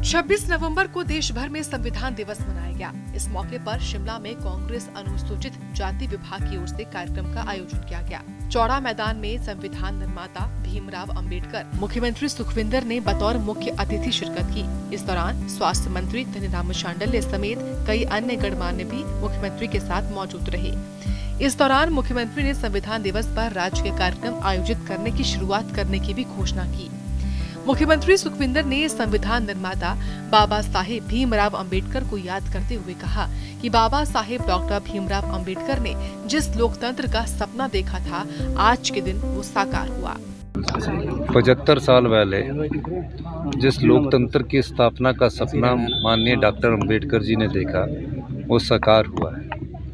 26 नवंबर को देश भर में संविधान दिवस मनाया गया। इस मौके पर शिमला में कांग्रेस अनुसूचित जाति विभाग की ओर से कार्यक्रम का आयोजन किया गया। चौड़ा मैदान में संविधान निर्माता भीमराव अंबेडकर, मुख्यमंत्री सुखविंदर ने बतौर मुख्य अतिथि शिरकत की। इस दौरान स्वास्थ्य मंत्री धनीराम शांडिल्य समेत कई अन्य गणमान्य भी मुख्यमंत्री के साथ मौजूद रहे। इस दौरान मुख्यमंत्री ने संविधान दिवस पर राजकीय कार्यक्रम आयोजित करने की शुरुआत करने की भी घोषणा की। मुख्यमंत्री सुखविंदर ने संविधान निर्माता बाबा साहेब भीमराव अंबेडकर को याद करते हुए कहा कि बाबा साहेब डॉक्टर भीमराव अंबेडकर ने जिस लोकतंत्र का सपना देखा था, आज के दिन वो साकार हुआ। 75 साल पहले जिस लोकतंत्र की स्थापना का सपना माननीय डॉक्टर अंबेडकर जी ने देखा, वो साकार हुआ है।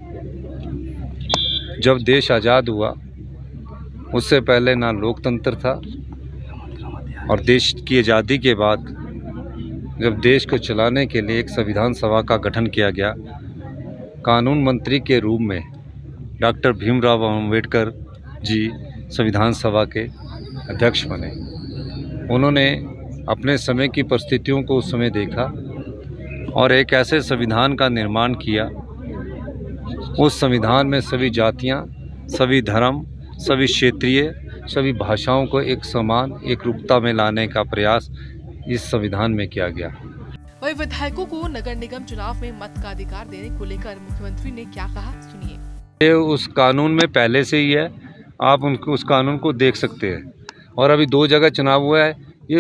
जब देश आज़ाद हुआ, उससे पहले ना लोकतंत्र था, और देश की आज़ादी के बाद जब देश को चलाने के लिए एक संविधान सभा का गठन किया गया, कानून मंत्री के रूप में डॉक्टर भीमराव अंबेडकर जी संविधान सभा के अध्यक्ष बने। उन्होंने अपने समय की परिस्थितियों को उस समय देखा और एक ऐसे संविधान का निर्माण किया। उस संविधान में सभी जातियां, सभी धर्म, सभी क्षेत्रीय, सभी भाषाओं को एक समान एक रूपता में लाने का प्रयास इस संविधान में किया गया। वही विधायकों को नगर निगम चुनाव में मत का अधिकार देने को लेकर मुख्यमंत्री ने क्या कहा, सुनिए। ये उस कानून में पहले से ही है, आप उस कानून को देख सकते हैं। और अभी 2 जगह चुनाव हुआ है, ये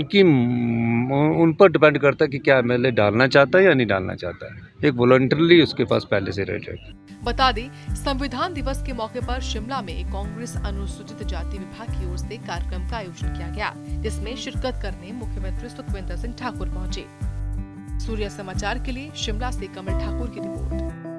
उन पर डिपेंड करता है कि क्या एमएलए डालना चाहता है या नहीं डालना चाहता है। एक वॉलंटरली उसके पास पहले से रेट है। बता दें, संविधान दिवस के मौके पर शिमला में कांग्रेस अनुसूचित जाति विभाग की ओर से कार्यक्रम का आयोजन किया गया, जिसमें शिरकत करने मुख्यमंत्री सुखविंदर सिंह ठाकुर पहुंचे। सूर्य समाचार के लिए शिमला से कमल ठाकुर की रिपोर्ट।